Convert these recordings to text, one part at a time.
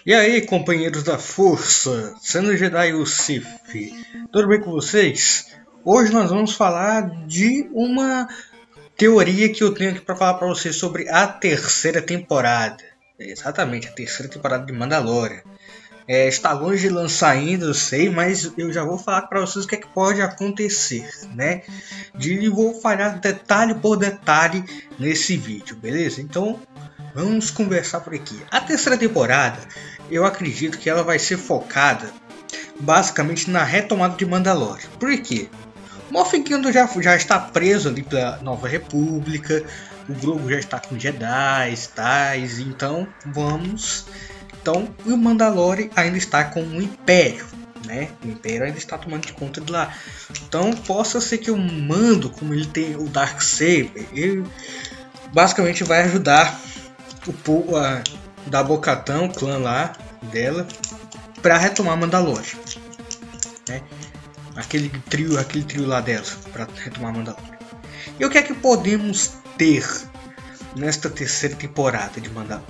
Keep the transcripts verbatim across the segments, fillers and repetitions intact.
E aí, companheiros da força, sendo Jedi ou Sith, tudo bem com vocês? Hoje nós vamos falar de uma teoria que eu tenho aqui para falar para vocês sobre a terceira temporada. Exatamente, a terceira temporada de Mandalorian. É, está longe de lançar ainda, eu sei, mas eu já vou falar para vocês o que, é que pode acontecer, né? De vou falar detalhe por detalhe nesse vídeo, beleza? Então vamos conversar por aqui. A terceira temporada, eu acredito que ela vai ser focada basicamente na retomada de Mandalorian. Por quê? Moff Gideon já, já está preso ali pela Nova República, o Grogu já está com Jedi, tais, então vamos... Então, o Mandalorian ainda está com o Império, né? O Império ainda está tomando de conta de lá. Então, possa ser que o Mando, como ele tem o Darksaber, ele basicamente vai ajudar o povo a da Bo-Katan, o clã lá dela, para retomar Mandalorian, né? Aquele trio, aquele trio lá dela, para retomar Mandalorian. E o que é que podemos ter nesta terceira temporada de Mandalorian?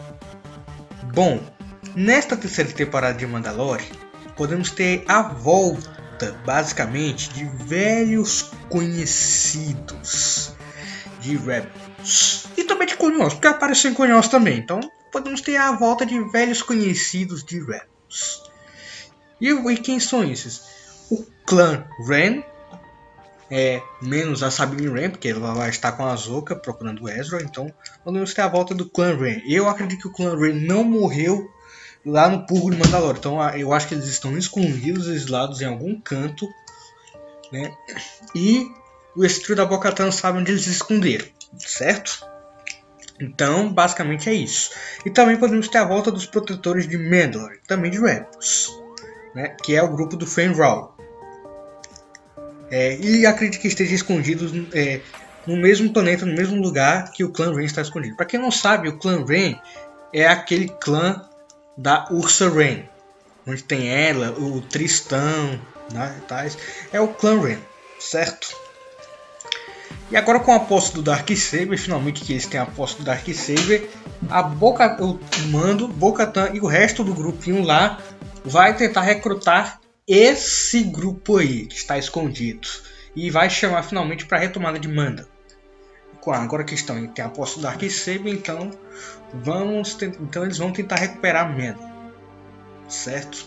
Bom, nesta terceira temporada de Mandalorian, podemos ter a volta, basicamente, de velhos conhecidos de Rebels. E também de Clone Wars, porque apareceu em Clone Wars também. Então, podemos ter a volta de velhos conhecidos de Rebels. E, e quem são esses? O clã Ren, é, menos a Sabine Wren, porque ela vai estar com a Ahsoka procurando o Ezra. Então, podemos ter a volta do clã Ren. Eu acredito que o clã Ren não morreu lá no Purgo de Mandalorian. Então, eu acho que eles estão escondidos, exilados em algum canto, né? E o trio da Bo-Katan sabe onde eles se esconderam, certo? Então, basicamente é isso. E também podemos ter a volta dos protetores de Mandalore, também de Rebels, né? Que é o grupo do Fenn Rau. É, e acredito que esteja escondidos é, no mesmo planeta, no mesmo lugar que o clã Ren está escondido. Para quem não sabe, o clã Ren é aquele clã da Ursa Ren, onde tem ela, o Tristão, né, tais. É o clã Ren, certo? E agora, com a posse do Darksaber, finalmente que eles têm a posse do Darksaber, a Boca, o Mando, Bo-Katan e o resto do grupinho lá vai tentar recrutar esse grupo aí que está escondido e vai chamar finalmente para a retomada de Manda. Agora a questão é que tem a posse do Darksaber, então vamos tentar, então eles vão tentar recuperar Manda, certo?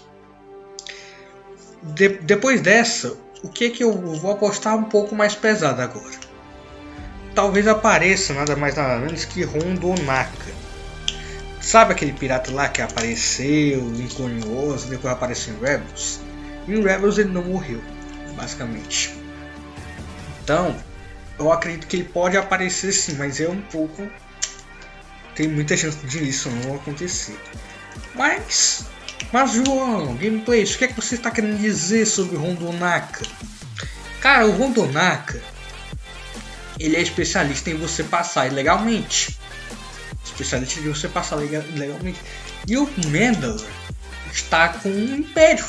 De, depois dessa, o que é que eu vou apostar um pouco mais pesado agora? Talvez apareça nada mais nada menos que Hondo Ohnaka. Sabe aquele pirata lá que apareceu em Clone Wars, depois apareceu em Rebels? Em Rebels ele não morreu, basicamente. Então, eu acredito que ele pode aparecer sim, mas é um pouco... Tem muita chance de isso não acontecer. Mas... Mas João, gameplays, o que é que você está querendo dizer sobre Hondo Ohnaka? Cara, o Hondo Ohnaka, ele é especialista em você passar ilegalmente. Especialista em você passar ilegalmente. E o Mandalore está com o Império.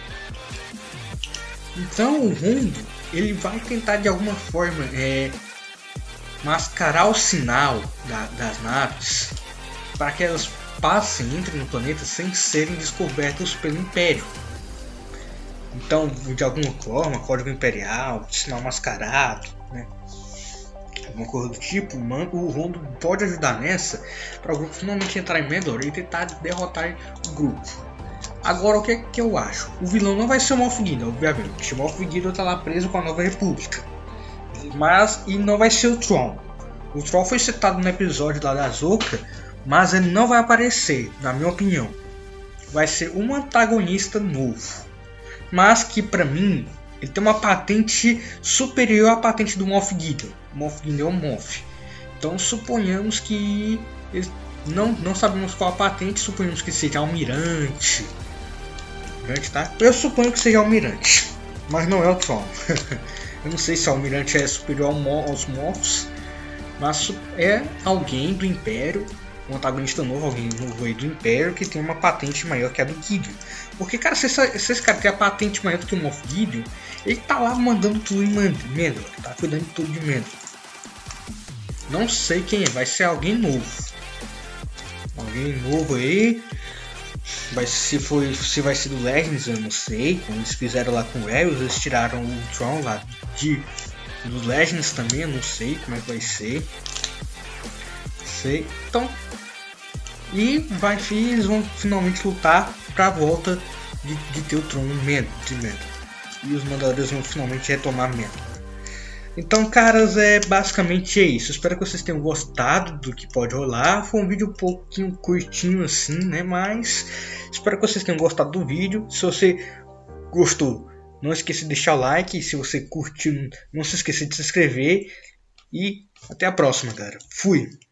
Então o Hondo, ele vai tentar de alguma forma é, mascarar o sinal da, das naves para que elas passem, entrem no planeta sem serem descobertas pelo Império. Então, de alguma forma, código imperial, sinal mascarado, né? Alguma coisa do tipo, o Hondo pode ajudar nessa para o grupo finalmente entrar em Mandalore e tentar derrotar o grupo. Agora, o que é que eu acho? O vilão não vai ser o Moff Gideon, obviamente. O Moff Gideon está lá preso com a Nova República. Mas, e não vai ser o Thrawn. O Thrawn foi citado no episódio lá da Ahsoka, mas ele não vai aparecer, na minha opinião. Vai ser um antagonista novo. Mas que, pra mim, ele tem uma patente superior à patente do Moff Gideon. O Moff Gideon é o Moff. Então, suponhamos que... Ele, não, não sabemos qual a patente, suponhamos que seja Almirante. Tá? Eu suponho que seja Almirante, mas não é o Thrawn. Eu não sei se o Almirante é superior aos Moffs, mas é alguém do Império, um antagonista novo, alguém novo aí do Império que tem uma patente maior que a do Gideon. Porque, cara, se, essa, se esse cara tem a patente maior do que o Moff Gideon, ele tá lá mandando tudo em Mandalore, tá cuidando de tudo de Mandalore. Não sei quem é, vai ser alguém novo. Alguém novo aí. Vai, se, foi, se vai ser do Legends, eu não sei. Como eles fizeram lá com o Arius, eles tiraram o Tron lá de, do Legends também, eu não sei como é que vai ser. Sei. Então, e vai, eles vão finalmente lutar pra volta de, de ter o trono de Mandalore. E os Mandalorianos vão finalmente retomar Mandalore. Então, caras, é basicamente é isso. Espero que vocês tenham gostado do que pode rolar. Foi um vídeo um pouquinho curtinho assim, né? Mas espero que vocês tenham gostado do vídeo. Se você gostou, não esqueça de deixar o like. Se você curtiu, não se esqueça de se inscrever. E até a próxima, galera. Fui!